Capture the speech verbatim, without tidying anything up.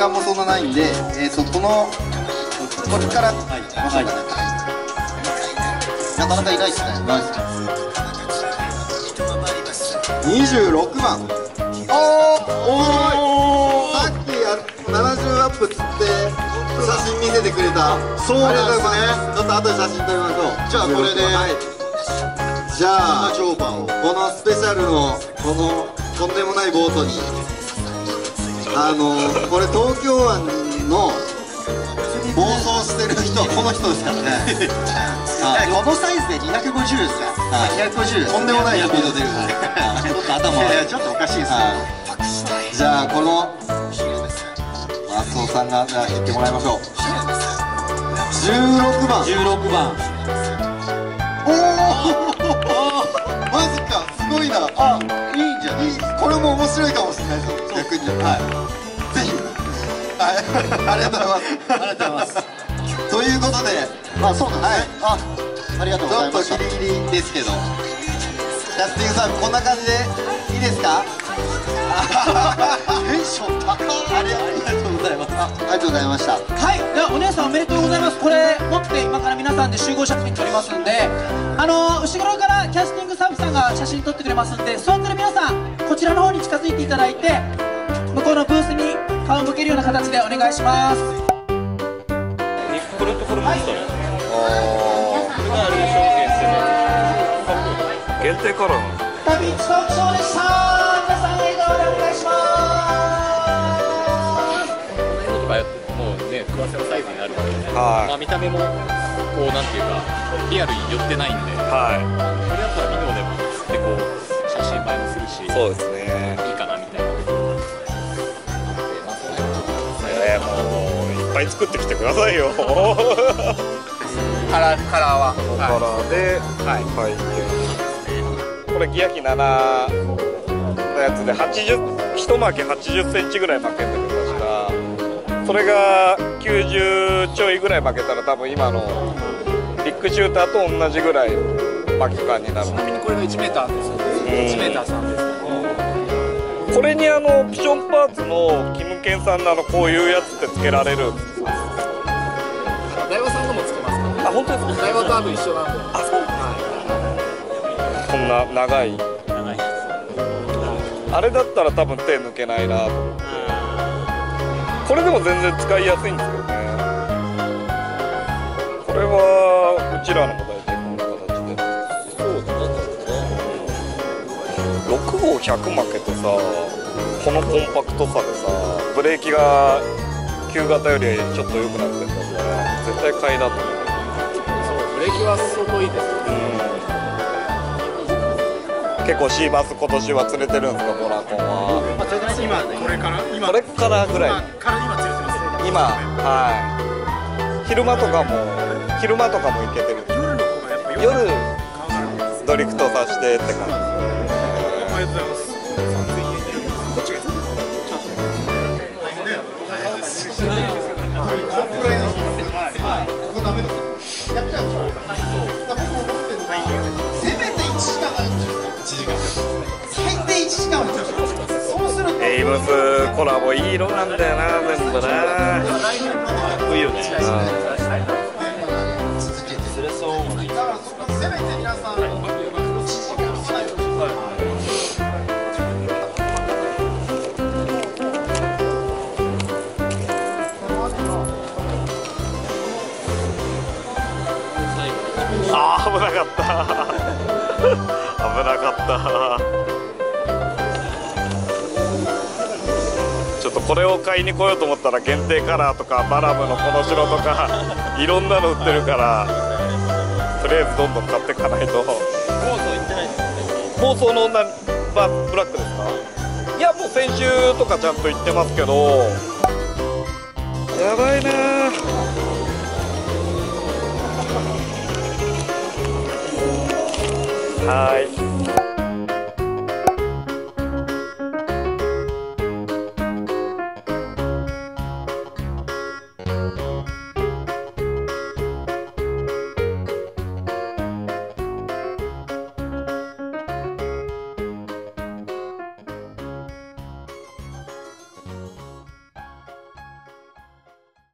間もそんなないんで、えーとこのこれから、はい、ましょうかね。なかなかいないですね。ないですね。にじゅうろくばん。おお。さっきななじゅうアップつって写真見せてくれた。そうなんですね。ちょっと後で写真撮りましょう。じゃあこれで。はい。じゃあこのスペシャルのこのとんでもないボートに、あのこれ東京湾の暴走してる人はこの人ですからね。このサイズでにひゃくごじゅうですか。にひゃくごじゅうとんでもないスピード出る。ちょっと頭がちょっとおかしいですね。じゃあこの松尾さんがじゃあ言ってもらいましょう。じゅうろくばん。じゅうろくばん。おおマジか、すごいな。あ、いいんじゃない。これも面白いかもしれないですよ、逆に。はい、ぜひ。はい、ありがとうございます。ありがとうございます。ということで、あ、そうなんですね。あ、ありがとうございます。ちょっとギリギリですけど、キャスティングサーブこんな感じでいいですか？テンション高い。ありがとうございます。ありがとうございました。 はい、ではお姉さんおめでとうございます。これ持って今から皆さんで集合写真撮りますんで、あの後ろからキャスティングサーブさんが写真撮ってくれますんで、座ってる皆さんこちらの方に近づいていただいて、向こうのブースに顔を向けるような形でお願いします。 これとこれもしたね。ああ、これがあれでしょ、限定カラーの旅一トークショーでした。皆さん笑顔でお願いします。 もうね、食わせのサイズになるわけで、 はい、 まあ見た目もこうなんていうかリアルに寄ってないんで、はい、これだったらビデオでもでこう写真映えもするし、 そうですね、 いいかなみたいな。 えー、もういっぱい作ってきてくださいよ。 カラーカラーはカラーで、はい、はい、これギアキななのやつではちじゅう一巻きはちじゅっセンチぐらい負けてました。それがきゅうじゅうちょいぐらい負けたら多分今のビッグシューターと同じぐらい巻き感になる。ちなみにこれがいちメーターですよね。いちメーターさんです。これにあのオプションパーツのキムケンさんのあのこういうやつって付けられるんですか？ 大和さんのも付けますか？ あ、本当ですか？ 大和と多分一緒なんで。 あ、そう。こんな長い。 長い。 あれだったら多分手抜けないなと思って。これでも全然使いやすいんですけどね。これはうちらのも大体こんな形で。そうだね。ろくごうひゃく負けてさ、このコンパクトさでさ、ブレーキが旧型よりちょっと良くなってるんだから絶対買いだと思う。 そう、ブレーキは相当いいです。 うん。結構シーバス今年は釣れてるんですか、ボラコンは。 まあ、今これから今これからぐらい。 から今釣れてます。 今、はい。昼間とかも昼間とかも行けてる。 夜の方がやっぱ夜ドリフトさせてって感じですね。 ありがとうございます。こっちがせめていちじかんあるんですよ。いちじかん。最低いちじかんあるんですよ。そうするとエイムスコラボいい色なんだよな、全部な。 いいよね。 せめて皆さんあー、危なかった危なかったちょっとこれを買いに来ようと思ったら限定カラーとかバラムのこの白とかいろんなの売ってるから、とりあえずどんどん買っていかないと。 放送行ってないですね。 放送の女バブラックですか？いや、もう先週とかちゃんと言ってますけど、やばいなー。はい。